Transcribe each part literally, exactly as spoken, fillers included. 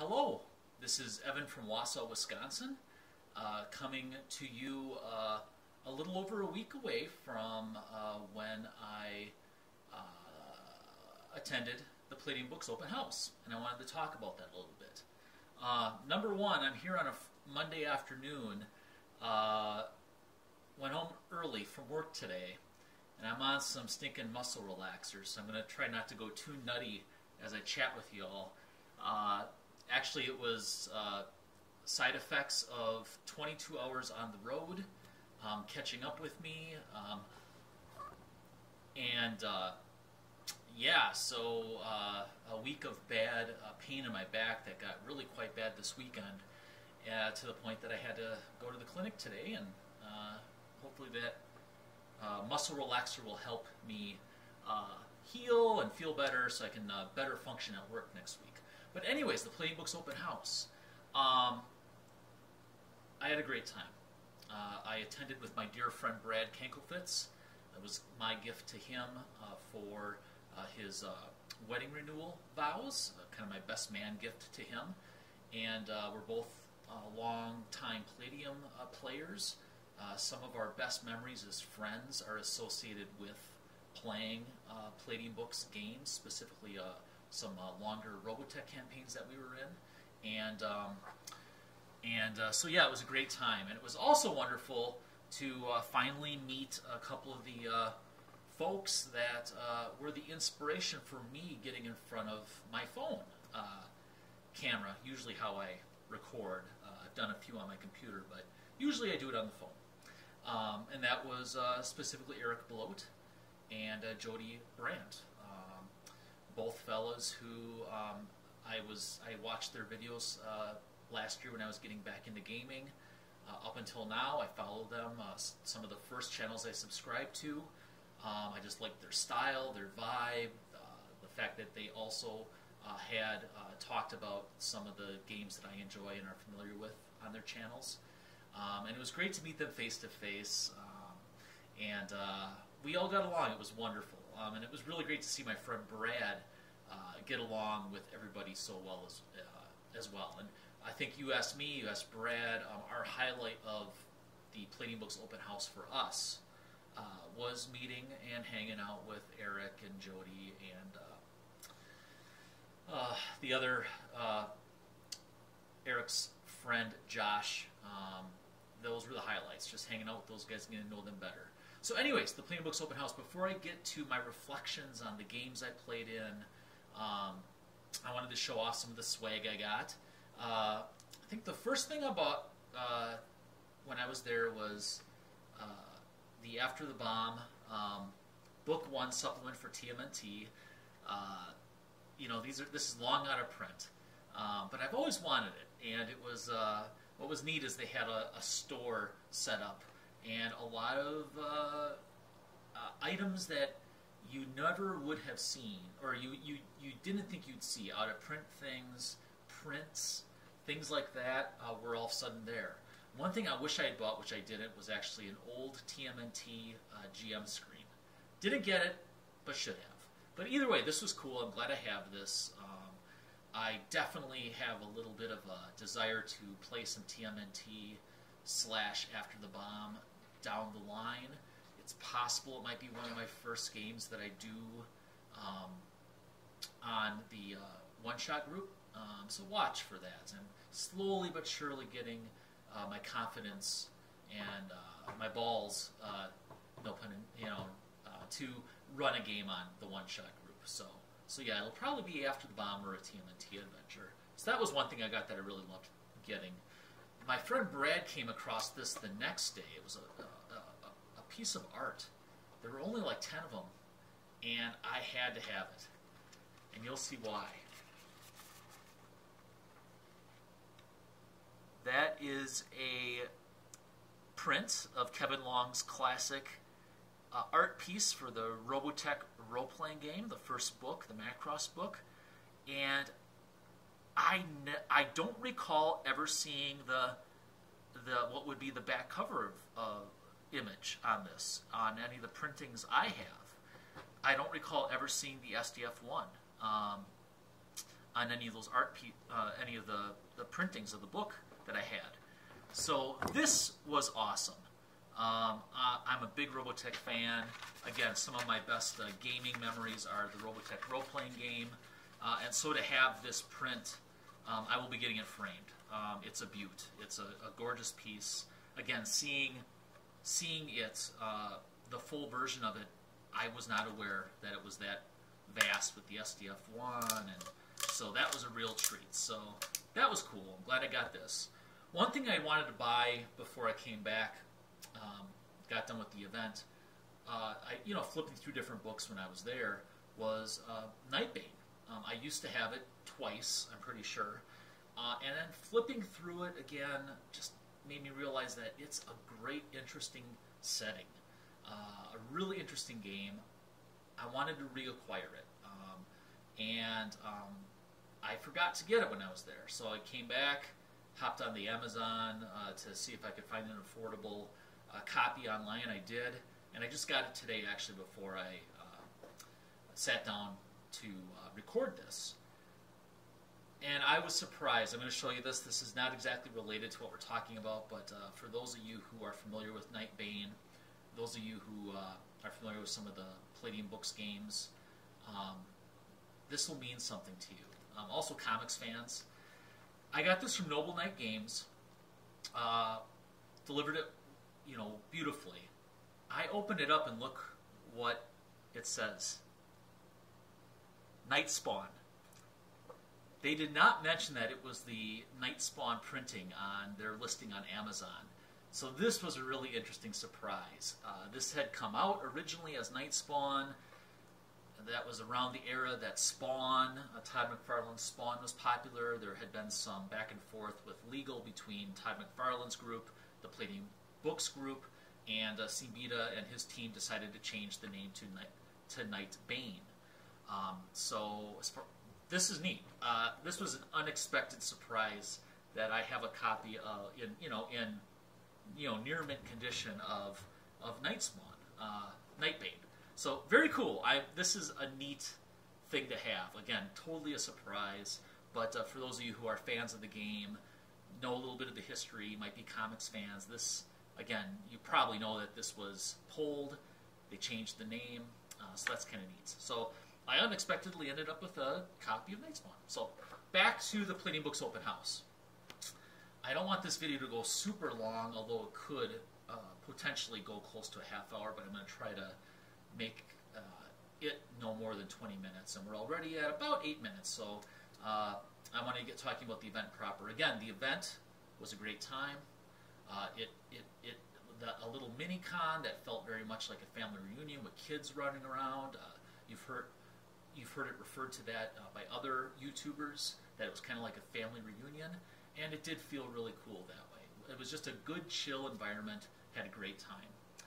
Hello, this is Evan from Wausau, Wisconsin, uh, coming to you uh, a little over a week away from uh, when I uh, attended the Palladium Books Open House, and I wanted to talk about that a little bit. Uh, number one, I'm here on a Monday afternoon, uh, went home early from work today, and I'm on some stinking muscle relaxers, so I'm going to try not to go too nutty as I chat with you all. Uh, actually, it was uh, side effects of twenty-two hours on the road, um, catching up with me, um, and uh, yeah, so uh, a week of bad uh, pain in my back that got really quite bad this weekend, uh, to the point that I had to go to the clinic today, and uh, hopefully that uh, muscle relaxer will help me uh, heal and feel better so I can uh, better function at work next week. But anyways, the Palladium Books Open House. Um, I had a great time. Uh, I attended with my dear friend Brad Kankelfitz. That was my gift to him uh, for uh, his uh, wedding renewal vows, uh, kind of my best man gift to him. And uh, we're both uh, long-time Palladium uh, players. Uh, some of our best memories as friends are associated with playing uh, Palladium Books games, specifically uh, some uh, longer Robotech campaigns that we were in, and um, and uh, so yeah, it was a great time, and it was also wonderful to uh, finally meet a couple of the uh, folks that uh, were the inspiration for me getting in front of my phone uh, camera. Usually, how I record. Uh, I've done a few on my computer, but usually I do it on the phone, um, and that was uh, specifically Eric Bloat and uh, Jody Brandt. Both fellas who um, I was I watched their videos uh, last year when I was getting back into gaming. Uh, up until now, I follow them. Uh, some of the first channels I subscribed to. Um, I just liked their style, their vibe, uh, the fact that they also uh, had uh, talked about some of the games that I enjoy and are familiar with on their channels. Um, and it was great to meet them face to face. And uh, we all got along. It was wonderful. Um, and it was really great to see my friend Brad uh, get along with everybody so well as uh, as well. And I think you asked me, you asked Brad, um, our highlight of the Palladium Books Open House for us uh, was meeting and hanging out with Eric and Jody and uh, uh, the other uh, Eric's friend Josh. Um, those were the highlights, just hanging out with those guys and getting to know them better. So anyways, the Palladium Books Open House, before I get to my reflections on the games I played in, um, I wanted to show off some of the swag I got. Uh, I think the first thing I bought uh, when I was there was uh, the After the Bomb um, Book One supplement for T M N T. Uh, you know, these are this is long out of print, um, but I've always wanted it, and it was uh, what was neat is they had a, a store set up. And a lot of uh, uh, items that you never would have seen, or you, you, you didn't think you'd see, out of print things, prints, things like that, uh, were all of a sudden there. One thing I wish I had bought, which I didn't, was actually an old T M N T uh, G M screen. Didn't get it, but should have. But either way, this was cool. I'm glad I have this. Um, I definitely have a little bit of a desire to play some T M N T slash After the Bomb down the line. It's possible it might be one of my first games that I do um, on the uh, one-shot group. Um, so watch for that. And slowly but surely getting uh, my confidence and uh, my balls, uh, no pun, in, you know, uh, to run a game on the one-shot group. So, so yeah, it'll probably be After the Bomb or a T M N T adventure. So that was one thing I got that I really loved getting. My friend Brad came across this the next day. It was a, a, a, a piece of art. There were only like ten of them, and I had to have it. And you'll see why. That is a print of Kevin Long's classic uh, art piece for the Robotech role-playing game, the first book, the Macross book. And I, ne I don't recall ever seeing the the what would be the back cover of uh, image on this, on any of the printings I have. I don't recall ever seeing the S D F one. Um, on any of those art, pe uh, any of the, the printings of the book that I had. So this was awesome. Um, uh, I'm a big Robotech fan. Again, some of my best uh, gaming memories are the Robotech role-playing game. Uh, and so to have this print, um, I will be getting it framed. Um, it's a beaut. It's a, a gorgeous piece. Again, seeing seeing it, uh, the full version of it, I was not aware that it was that vast with the S D F one, and so that was a real treat. So that was cool. I'm glad I got this. One thing I wanted to buy before I came back, um, got done with the event, uh, I, you know, flipping through different books when I was there, was uh, Nightbane. Um, I used to have it twice, I'm pretty sure. Uh, and then flipping through it again just made me realize that it's a great, interesting setting. Uh, a really interesting game. I wanted to reacquire it. Um, and um, I forgot to get it when I was there. So I came back, hopped on the Amazon uh, to see if I could find an affordable uh, copy online. I did. And I just got it today, actually, before I uh, sat down to uh, record this. And I was surprised. I'm going to show you this. This is not exactly related to what we're talking about, but uh, for those of you who are familiar with Nightbane, those of you who uh, are familiar with some of the Palladium Books games, um, this will mean something to you. Um, also, comics fans. I got this from Noble Knight Games. Uh, delivered it, you know, beautifully. I opened it up and look what it says. Nightspawn. They did not mention that it was the Nightspawn printing on their listing on Amazon. So this was a really interesting surprise. Uh, this had come out originally as Nightspawn. That was around the era that Spawn, uh, Todd McFarlane's Spawn, was popular. There had been some back and forth with legal between Todd McFarlane's group, the Palladium Books group, and uh, Cibita and his team decided to change the name to Night, to Nightbane. Um, so as far, this is neat. Uh, this was an unexpected surprise that I have a copy of, in you know in you know near mint condition of of Nightspawn, uh, Nightbane. So very cool. I this is a neat thing to have. Again, totally a surprise. But uh, for those of you who are fans of the game, know a little bit of the history, might be comics fans. This again, you probably know that this was pulled. They changed the name, uh, so that's kind of neat. So I unexpectedly ended up with a copy of Nightspawn. So back to the Palladium Books open house. I don't want this video to go super long, although it could uh, potentially go close to a half hour, but I'm going to try to make uh, it no more than twenty minutes. And we're already at about eight minutes, so uh, I want to get talking about the event proper. Again, the event was a great time. Uh, it, it, it, the, a little mini-con that felt very much like a family reunion with kids running around. Uh, you've heard You've heard it referred to that uh, by other YouTubers, that it was kind of like a family reunion, and it did feel really cool that way. It was just a good, chill environment, had a great time.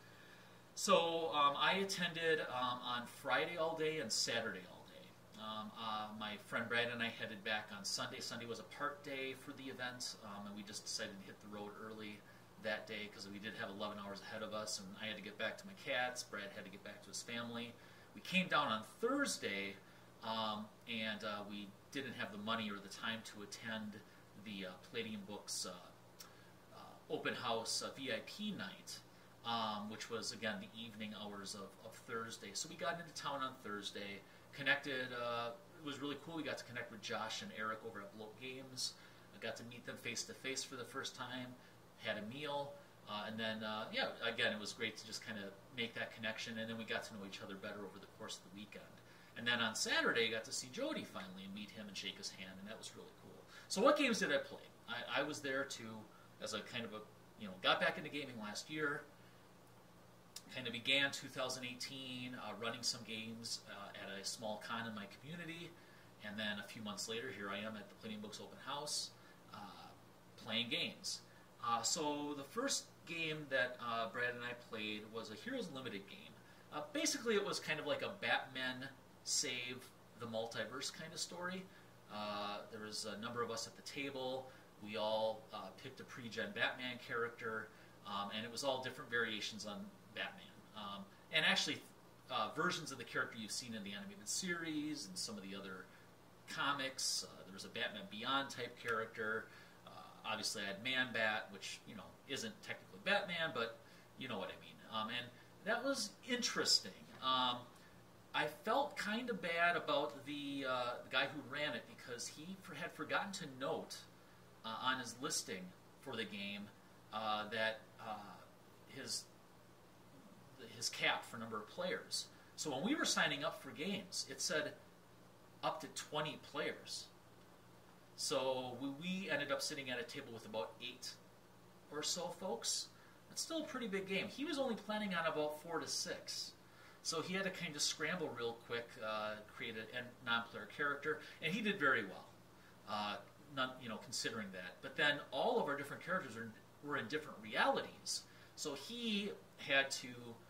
So um, I attended um, on Friday all day and Saturday all day. Um, uh, my friend Brad and I headed back on Sunday. Sunday was a part day for the event, um, and we just decided to hit the road early that day because we did have eleven hours ahead of us, and I had to get back to my cats. Brad had to get back to his family. We came down on Thursday, um, and uh, we didn't have the money or the time to attend the uh, Palladium Books uh, uh, open house uh, V I P night, um, which was, again, the evening hours of, of Thursday. So we got into town on Thursday, connected. Uh, it was really cool. We got to connect with Josh and Eric over at Bloat Games. I got to meet them face-to-face for the first time, had a meal. Uh, and then, uh, yeah, again, it was great to just kind of make that connection, and then we got to know each other better over the course of the weekend. And then on Saturday, I got to see Jody finally and meet him and shake his hand, and that was really cool. So what games did I play? I, I was there to, as a kind of a, you know, got back into gaming last year, kind of began two thousand eighteen uh, running some games uh, at a small con in my community, and then a few months later, here I am at the Palladium Books open house uh, playing games. Uh, so the first game that uh, Brad and I played was a Heroes Limited game. Uh, basically, it was kind of like a Batman save the multiverse kind of story. Uh, there was a number of us at the table. We all uh, picked a pre-gen Batman character, um, and it was all different variations on Batman. Um, and actually, uh, versions of the character you've seen in the animated series and some of the other comics. Uh, there was a Batman Beyond type character. Uh, obviously, I had Man Bat, which you know isn't technically Batman, but you know what I mean. Um, and that was interesting. Um, I felt kind of bad about the, uh, the guy who ran it because he for, had forgotten to note uh, on his listing for the game uh, that uh, his his cap for number of players. So when we were signing up for games, it said up to twenty players. So we, we ended up sitting at a table with about eight or so folks. It's still a pretty big game. He was only planning on about four to six. So he had to kind of scramble real quick, uh, create a non-player character, and he did very well, uh, not, you know, considering that. But then all of our different characters are, were in different realities. So he had to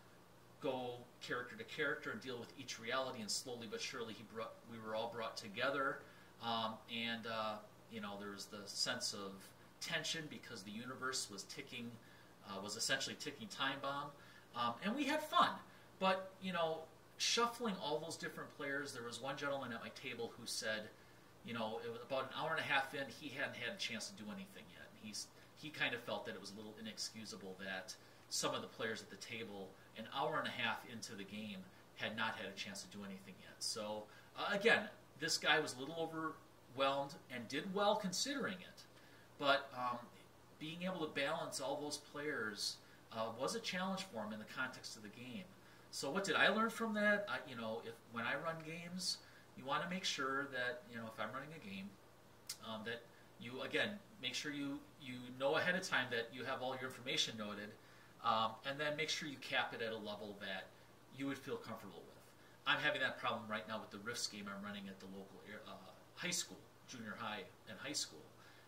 go character to character and deal with each reality, and slowly but surely he brought, we were all brought together. Um, and, uh, you know, there was the sense of tension because the universe was ticking, uh, was essentially ticking time bomb. Um, and we had fun. But, you know, shuffling all those different players, there was one gentleman at my table who said, you know, it was about an hour and a half in, he hadn't had a chance to do anything yet. He's, he kind of felt that it was a little inexcusable that some of the players at the table, an hour and a half into the game, had not had a chance to do anything yet. So, uh, again, this guy was a little overwhelmed and did well considering it. But um, being able to balance all those players uh, was a challenge for him in the context of the game. So what did I learn from that? I, you know, if when I run games, you want to make sure that, you know, if I'm running a game, um, that you, again, make sure you, you know ahead of time that you have all your information noted, um, and then make sure you cap it at a level that you would feel comfortable with. I'm having that problem right now with the Rifts game I'm running at the local uh, high school, junior high and high school.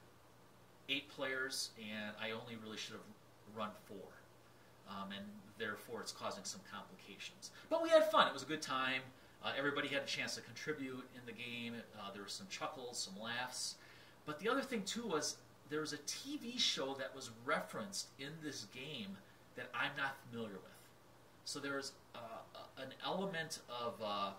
Eight players, and I only really should have run four. Um, and therefore it's causing some complications. But we had fun. It was a good time. Uh, everybody had a chance to contribute in the game. Uh, there were some chuckles, some laughs. But the other thing, too, was there was a T V show that was referenced in this game that I'm not familiar with. So there was uh, an element of uh,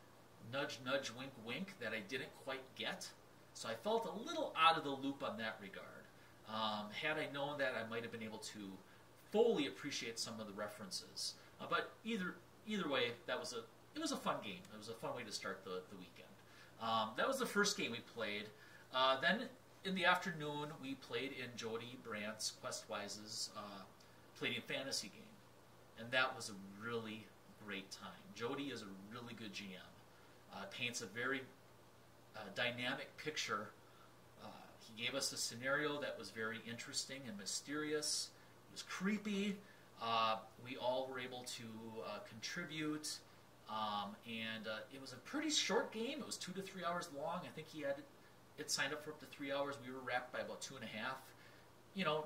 nudge, nudge, wink, wink that I didn't quite get. So I felt a little out of the loop on that regard. Um, had I known that, I might have been able to fully appreciate some of the references. Uh, but either either way, that was a it was a fun game. It was a fun way to start the, the weekend. Um, that was the first game we played. Uh, then in the afternoon, we played in Jody Brandt's, Questwise's uh, Palladium fantasy game. And that was a really great time. Jody is a really good G M. Uh, paints a very uh, dynamic picture. Uh, he gave us a scenario that was very interesting and mysterious. It was creepy. Uh, we all were able to uh, contribute, um, and uh, it was a pretty short game. It was two to three hours long. I think he had it signed up for up to three hours. We were wrapped by about two and a half. You know,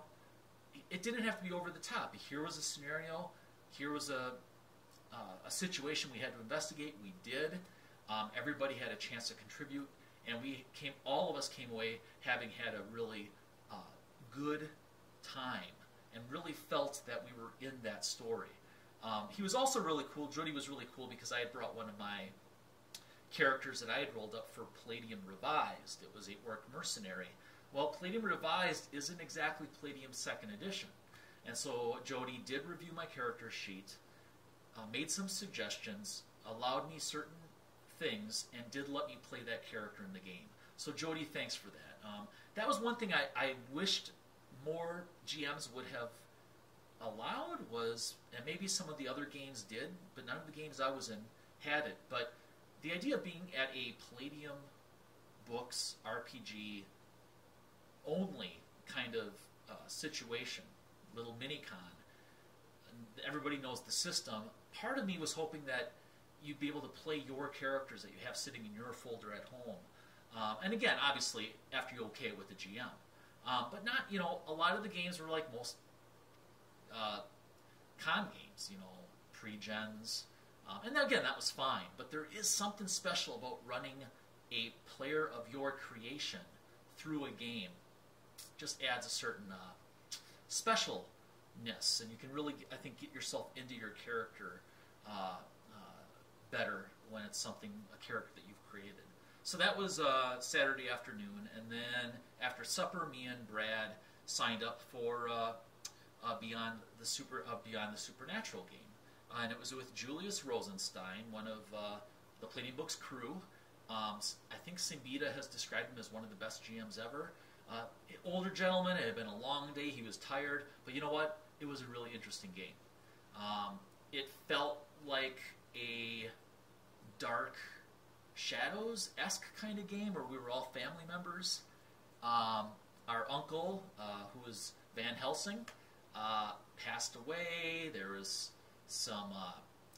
it didn't have to be over the top. Here was a scenario. Here was a uh, a situation we had to investigate. We did. Um, everybody had a chance to contribute, and we came. All of us came away having had a really uh, good time, and really felt that we were in that story. Um, he was also really cool. Jody was really cool because I had brought one of my characters that I had rolled up for Palladium Revised. It was a orc mercenary. Well, Palladium Revised isn't exactly Palladium second Edition. And so Jody did review my character sheet, uh, made some suggestions, allowed me certain things, and did let me play that character in the game. So Jody, thanks for that. Um, that was one thing I, I wished more G Ms would have allowed was, and maybe some of the other games did, but none of the games I was in had it. But the idea of being at a Palladium Books R P G only kind of uh, situation, little mini-con, everybody knows the system. Part of me was hoping that you'd be able to play your characters that you have sitting in your folder at home. Um, and again, obviously, after you're okay with the G M. Um, but not, you know, a lot of the games were like most uh, con games, you know, pre-gens. Um, and again, that was fine. But there is something special about running a player of your creation through a game. Just adds a certain uh, specialness. And you can really, I think, get yourself into your character uh, uh, better when it's something, a character that you've created. So that was uh, Saturday afternoon, and then after supper, me and Brad signed up for uh, uh, Beyond the Super uh, Beyond the Supernatural game, uh, and it was with Julius Rosenstein, one of uh, the Palladium Books crew. Um, I think Simbita has described him as one of the best G Ms ever. Uh, older gentleman, it had been a long day, he was tired, but you know what? It was a really interesting game. Um, it felt like a Dark Shadows-esque kind of game where we were all family members. Um, our uncle, uh, who was Van Helsing, uh, passed away. There was some uh,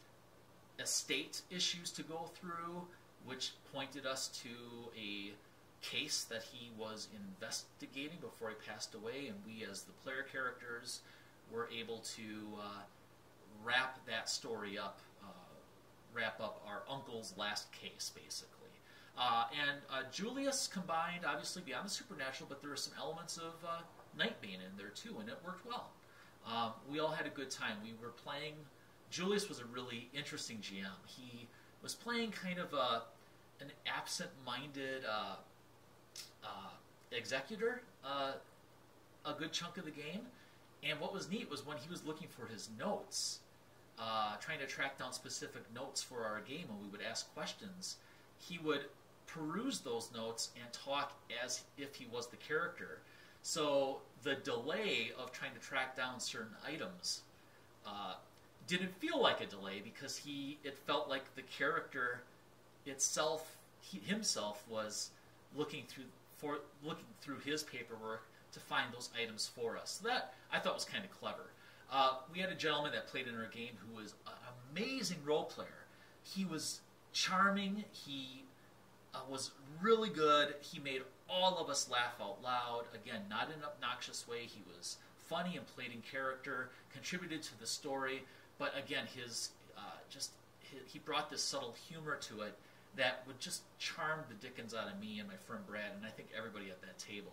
estate issues to go through, which pointed us to a case that he was investigating before he passed away, and we as the player characters were able to uh, wrap that story up, uh, wrap up our uncle's last case, basically. Uh, and uh, Julius combined, obviously, Beyond the Supernatural, but there were some elements of uh, Nightbane in there, too, and it worked well. Um, we all had a good time. We were playing... Julius was a really interesting G M. He was playing kind of a, an absent-minded uh, uh, executor uh, a good chunk of the game. And what was neat was when he was looking for his notes, uh, trying to track down specific notes for our game, when we would ask questions, he would peruse those notes and talk as if he was the character. So the delay of trying to track down certain items uh, didn't feel like a delay, because he it felt like the character itself, he, himself, was looking through for looking through his paperwork to find those items for us. So that I thought was kind of clever. Uh, we had a gentleman that played in our game who was an amazing role player. He was charming. He uh, was really good. He made all of us laugh out loud. Again, not in an obnoxious way. He was funny and played in character, contributed to the story. But again, his uh, just his, he brought this subtle humor to it that would just charm the dickens out of me and my friend Brad, and I think everybody at that table.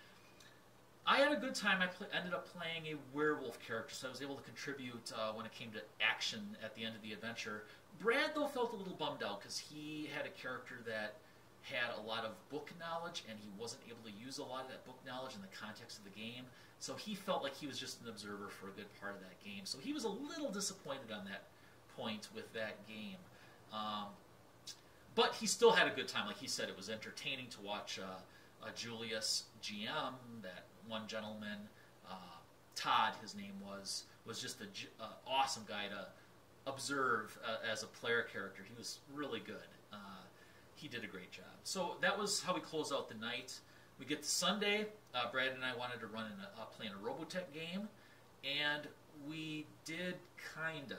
I had a good time. I pl- ended up playing a werewolf character, so I was able to contribute uh, when it came to action at the end of the adventure. Brad, though, felt a little bummed out because he had a character that had a lot of book knowledge, and he wasn't able to use a lot of that book knowledge in the context of the game. So he felt like he was just an observer for a good part of that game. So he was a little disappointed on that point with that game. Um, but he still had a good time. Like he said, it was entertaining to watch uh, uh, Julius G M, that one gentleman, uh, Todd, his name was, was just an uh, awesome guy to observe uh, as a player character. He was really good. Uh, he did a great job. So that was how we closed out the night. We get to Sunday. Uh, Brad and I wanted to run in a, uh, play in a Robotech game, and we did kinda.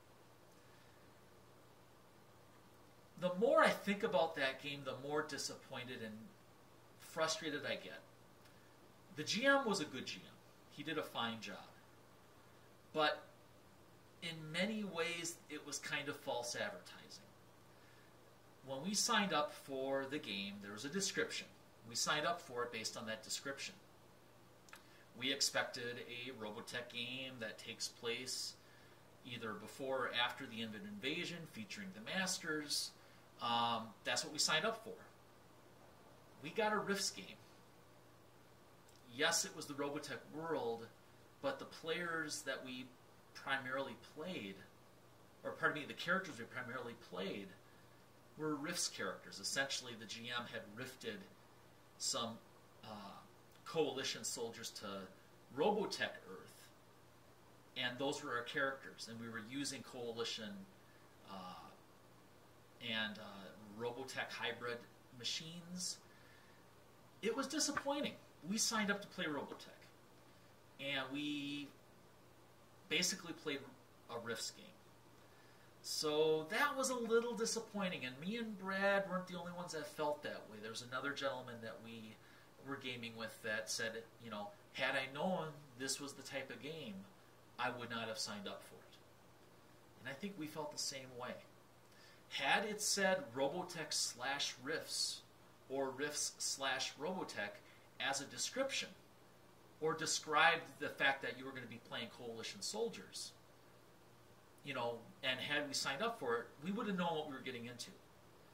The more I think about that game, the more disappointed and frustrated I get. The G M was a good G M. He did a fine job. But in many ways, it was kind of false advertising. When we signed up for the game, there was a description. We signed up for it based on that description. We expected a Robotech game that takes place either before or after the end of an invasion, featuring the Masters. Um, that's what we signed up for. We got a Rifts game. Yes, it was the Robotech world, but the players that we primarily played, or pardon me, the characters we primarily played, were Rifts characters. Essentially, the G M had rifted some uh, Coalition soldiers to Robotech Earth, and those were our characters, and we were using Coalition uh, and uh, Robotech hybrid machines. It was disappointing. We signed up to play Robotech, and we basically played a Rifts game. So that was a little disappointing, and me and Brad weren't the only ones that felt that way. There was another gentleman that we were gaming with that said, you know, had I known this was the type of game, I would not have signed up for it. And I think we felt the same way. Had it said Robotech slash Rifts, or Rifts slash Robotech as a description, or described the fact that you were going to be playing Coalition soldiers, you know, and had we signed up for it, we would have known what we were getting into.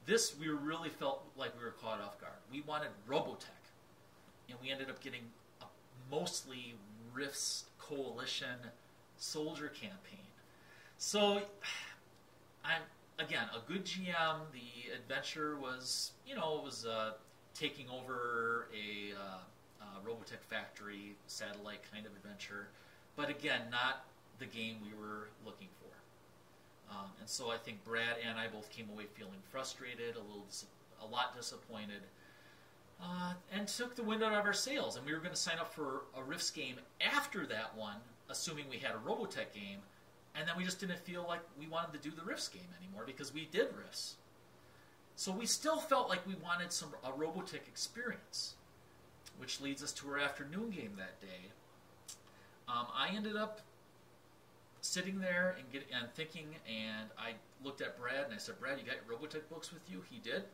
This, we really felt like we were caught off guard. We wanted Robotech, and we ended up getting a mostly Rifts Coalition soldier campaign. So, I'm again a good G M. The adventure was, you know, it was uh, taking over a uh, uh, Robotech factory satellite kind of adventure, but again, not the game we were looking for. Um, and so I think Brad and I both came away feeling frustrated, a little, a lot disappointed, uh, and took the wind out of our sails. And we were going to sign up for a Rifts game after that one, assuming we had a Robotech game, and then we just didn't feel like we wanted to do the Rifts game anymore because we did Rifts. So we still felt like we wanted some a Robotech experience, which leads us to our afternoon game that day. Um, I ended up sitting there and, get, and thinking, and I looked at Brad and I said, Brad, you got your Robotech books with you? He did.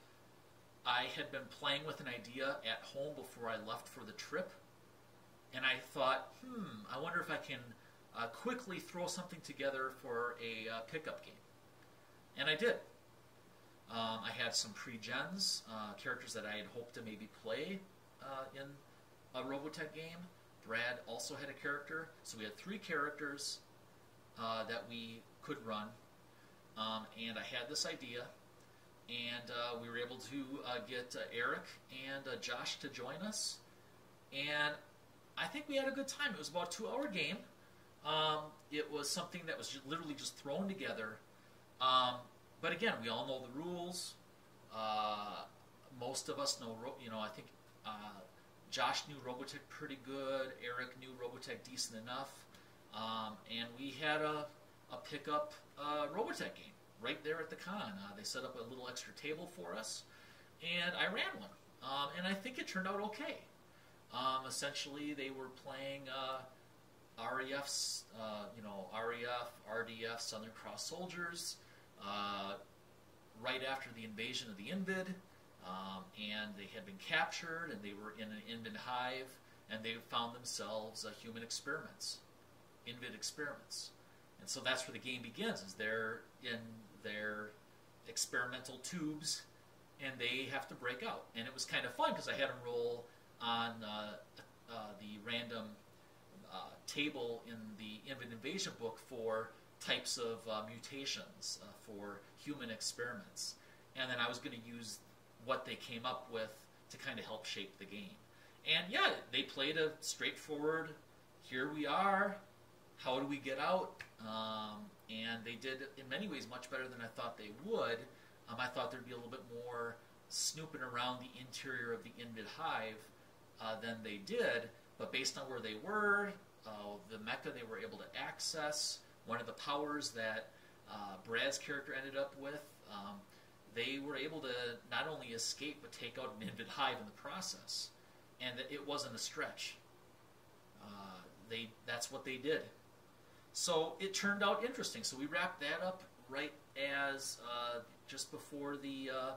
I had been playing with an idea at home before I left for the trip, and I thought, hmm, I wonder if I can uh, quickly throw something together for a uh, pickup game. And I did. Um, I had some pre-gens, uh, characters that I had hoped to maybe play uh, in a Robotech game. Brad also had a character, so we had three characters Uh, that we could run, um, and I had this idea, and uh, we were able to uh, get uh, Eric and uh, Josh to join us, and I think we had a good time. It was about a two-hour game. Um, it was something that was just literally just thrown together, um, but again, we all know the rules. Uh, most of us know, you know, I think uh, Josh knew Robotech pretty good. Eric knew Robotech decent enough. Um, and we had a, a pickup uh, Robotech game right there at the con. Uh, they set up a little extra table for us, and I ran one. Um, and I think it turned out okay. Um, essentially, they were playing uh, R E Fs, uh, you know, R E F, R D F, Southern Cross Soldiers, uh, right after the invasion of the Invid, um, and they had been captured, and they were in an Invid hive, and they found themselves uh, human experiments. Invid experiments. And so that's where the game begins, is they're in their experimental tubes and they have to break out. And it was kind of fun because I had them roll on uh, uh, the random uh, table in the Invid Invasion book for types of uh, mutations uh, for human experiments. And then I was going to use what they came up with to kind of help shape the game. And yeah, they played a straightforward, here we are, how do we get out? Um, and they did, in many ways, much better than I thought they would. Um, I thought there'd be a little bit more snooping around the interior of the Invid hive uh, than they did. But based on where they were, uh, the mecha they were able to access, one of the powers that uh, Brad's character ended up with, um, they were able to not only escape but take out an Invid hive in the process. And it wasn't a stretch. Uh, they that's what they did. So it turned out interesting. So we wrapped that up right as uh, just before the uh,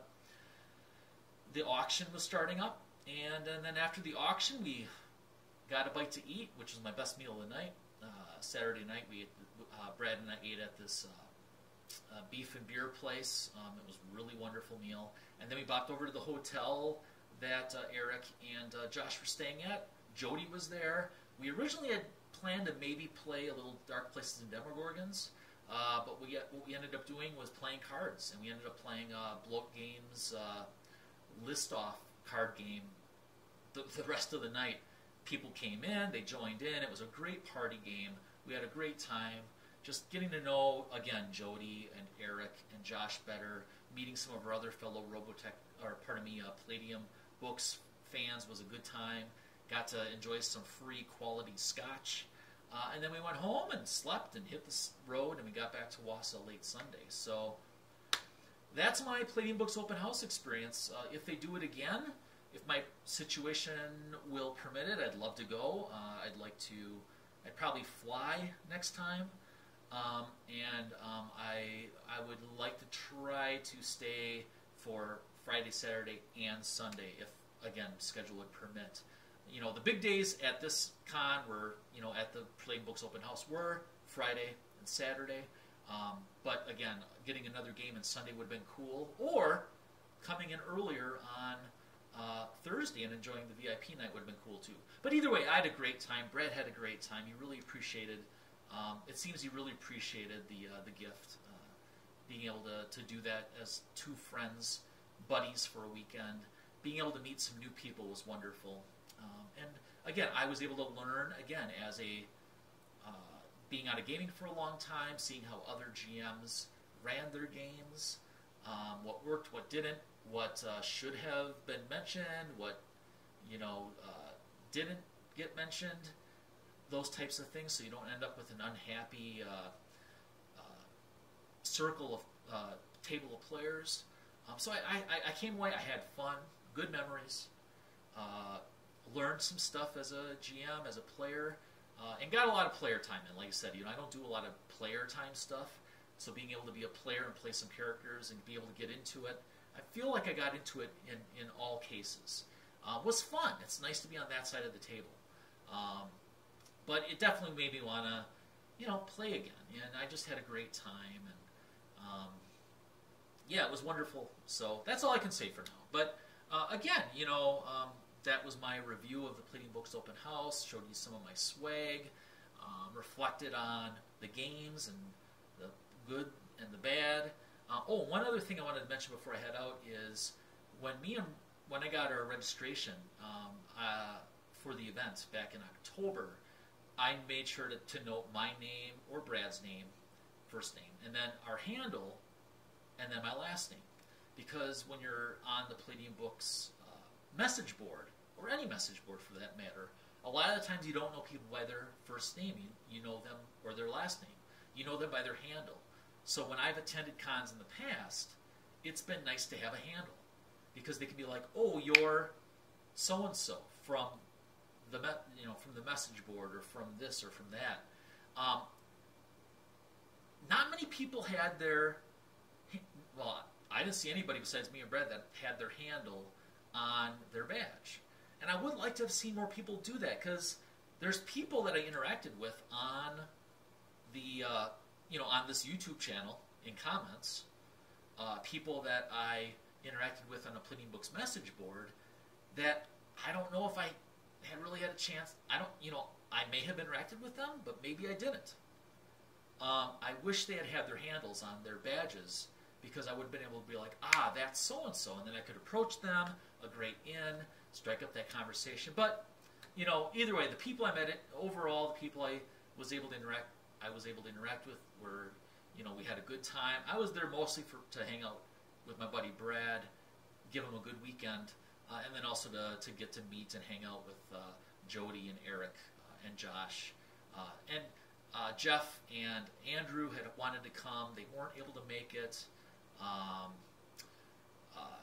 the auction was starting up, and, and then after the auction we got a bite to eat, which was my best meal of the night. Uh, Saturday night we ate, uh, Brad and I ate at this uh, uh, beef and beer place. Um, it was a really wonderful meal, and then we bopped over to the hotel that uh, Eric and uh, Josh were staying at. Jody was there. We originally had planned to maybe play a little Dark Places and Demogorgons, uh, but we, what we ended up doing was playing cards, and we ended up playing uh, Bloat Games uh, list-off card game the, the rest of the night. People came in, they joined in, it was a great party game, we had a great time, just getting to know, again, Jody and Eric and Josh better, meeting some of our other fellow Robotech, or pardon me, uh, Palladium books fans was a good time. Got to enjoy some free quality scotch. Uh, and then we went home and slept and hit the road, and we got back to Wausau late Sunday. So that's my Palladium Books open house experience. Uh, if they do it again, if my situation will permit it, I'd love to go. Uh, I'd like to, I'd probably fly next time. Um, and um, I, I would like to try to stay for Friday, Saturday, and Sunday, if, again, schedule would permit. You know, the big days at this con were, you know, at the Palladium Books Open House were Friday and Saturday. Um, but again, getting another game on Sunday would have been cool, or coming in earlier on uh, Thursday and enjoying the V I P night would have been cool too. But either way, I had a great time. Brad had a great time. He really appreciated. Um, it seems he really appreciated the uh, the gift, uh, being able to to do that as two friends, buddies for a weekend. Being able to meet some new people was wonderful. Um, and again, I was able to learn again as a uh, being out of gaming for a long time, seeing how other G Ms ran their games, um, what worked, what didn't, what uh, should have been mentioned, what you know uh, didn't get mentioned, those types of things, so you don't end up with an unhappy uh, uh, circle of uh, table of players. Um, so I, I, I came away, I had fun, good memories, uh, learned some stuff as a G M, as a player, uh, and got a lot of player time in. Like I said, you know, I don't do a lot of player time stuff, so being able to be a player and play some characters and be able to get into it, I feel like I got into it in, in all cases. Uh, was fun. It's nice to be on that side of the table. Um, but it definitely made me want to, you know, play again. And I just had a great time. And um, yeah, it was wonderful. So that's all I can say for now. But uh, again, you know, um, that was my review of the Palladium Books Open House. Showed you some of my swag. Um, reflected on the games and the good and the bad. Uh, oh, one other thing I wanted to mention before I head out is when me and when I got our registration um, uh, for the event back in October, I made sure to, to note my name or Brad's name, first name, and then our handle, and then my last name. Because when you're on the Palladium Books uh, message board, or any message board for that matter, a lot of the times you don't know people by their first name. You, you know them, or their last name. You know them by their handle. So when I've attended cons in the past, it's been nice to have a handle. Because they can be like, oh, you're so-and-so from the me- you know from the message board, or from this or from that. Um, not many people had their, well, I didn't see anybody besides me and Brad that had their handle on their badge. And I would like to have seen more people do that, because there's people that I interacted with on the, uh, you know, on this YouTube channel in comments, uh, people that I interacted with on a Palladium Books message board that I don't know if I had really had a chance. I don't, you know, I may have interacted with them, but maybe I didn't. Um, I wish they had had their handles on their badges, because I would have been able to be like, ah, that's so-and-so, and then I could approach them, a great in, strike up that conversation. But, you know, either way, the people I met, it, overall, the people I was able to interact, I was able to interact with were, you know, we had a good time. I was there mostly for to hang out with my buddy Brad, give him a good weekend, uh, and then also to, to get to meet and hang out with uh, Jody and Eric uh, and Josh. Uh, and uh, Jeff and Andrew had wanted to come. They weren't able to make it. Um, uh,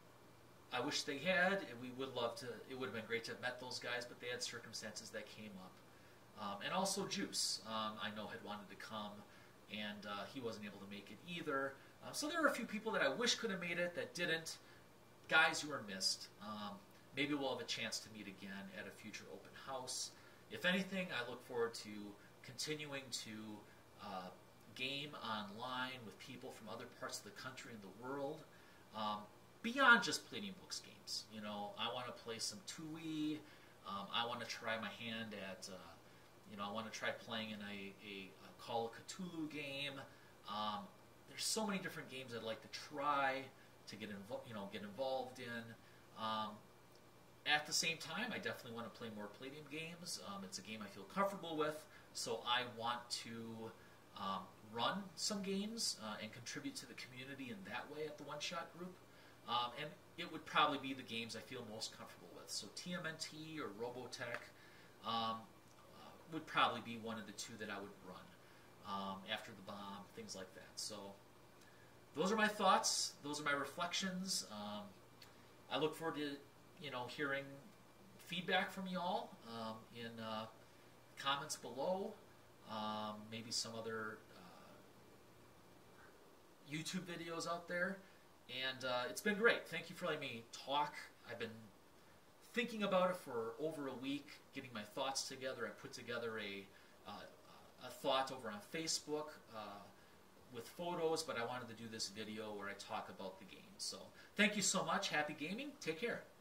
I wish they had, and we would love to, it would have been great to have met those guys, but they had circumstances that came up. Um, and also Juice, um, I know, had wanted to come, and uh, he wasn't able to make it either. Uh, so there were a few people that I wish could have made it that didn't. Guys who were missed. Um, maybe we'll have a chance to meet again at a future open house. If anything, I look forward to continuing to uh, game online with people from other parts of the country and the world, um, beyond just Palladium Books games. You know, I want to play some two E. Um, I want to try my hand at, uh, you know, I want to try playing in a, a, a Call of Cthulhu game. Um, there's so many different games I'd like to try to get invo- you know, get involved in. Um, at the same time, I definitely want to play more Palladium games. Um, it's a game I feel comfortable with, so I want to um, run some games uh, and contribute to the community in that way at the One Shot Group. Um, and it would probably be the games I feel most comfortable with. So T M N T or Robotech um, uh, would probably be one of the two that I would run um, after the bomb, things like that. So those are my thoughts. Those are my reflections. Um, I look forward to, you know, hearing feedback from y'all um, in uh, comments below. Um, maybe some other uh, YouTube videos out there. And uh, it's been great. Thank you for letting me talk. I've been thinking about it for over a week, getting my thoughts together. I put together a, uh, a thought over on Facebook, uh, with photos, but I wanted to do this video where I talk about the game. So thank you so much. Happy gaming. Take care.